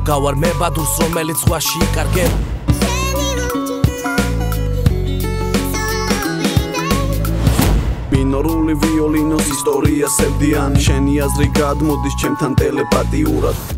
გავარ მე ბადურს რომელიც ზღვაში იკარგებ მინორული ვიოლინოს ისტორია სევდიანი შენი აზრი გადმოდის ჩემთან ტელეპათიურად